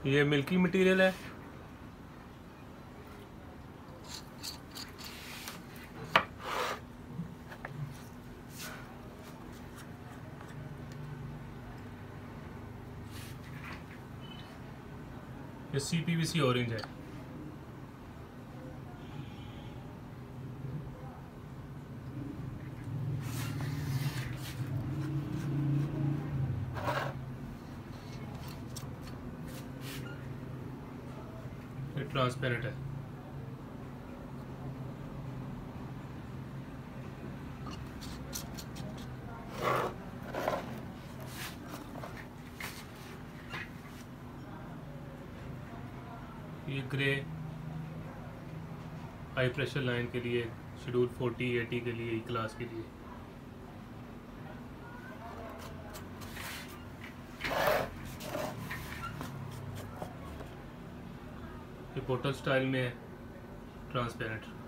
ये milky material है। ये CPVC ऑरेंज है। ये ट्रांसपेरेंट है। ये ग्रे हाई प्रेशर लाइन के लिए, शेड्यूल 40-80 के लिए, क्लास के लिए। ये बोतल स्टाइल में है, ट्रांसपेरेंट।